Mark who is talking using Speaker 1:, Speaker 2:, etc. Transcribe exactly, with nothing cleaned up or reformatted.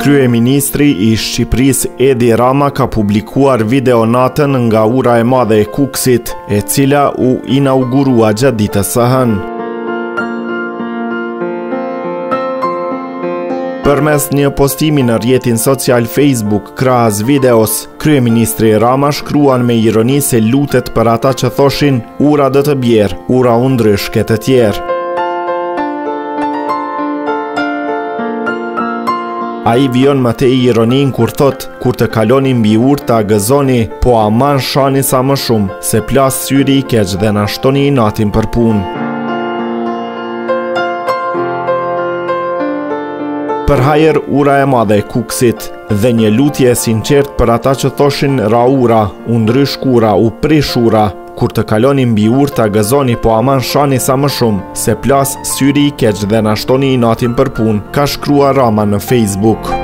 Speaker 1: Kryeministri i Shqipërisë Edi Rama ka publikuar videonatën nga ura e madhe e Kukësit, e cila u inaugurua gjatë ditës së hënë. Përmes një postimi në rrjetin social Facebook krahas videos, kryeministri Rama shkruan me ironi se lutet për ata që thoshin ura do të bjerë, ura u ndryshk e të tjerë. A i vion më te ironin kur thot, kur të kaloni mbi urë ta gëzoni, po aman shani sa më shumë, se plas syri i keq dhe na shtoni i natin për punë. Për hajer ura e madhe e Kukësit dhe një lutje e sinqert për ata që thoshin ra ura, u ndryshk ura, u prish ura, kur të kaloni mbi urë ta gëzoni, po aman shani sa më shumë, se plas syri i keq dhe na shtoni i natin për punë, ka shkruar Rama në Facebook.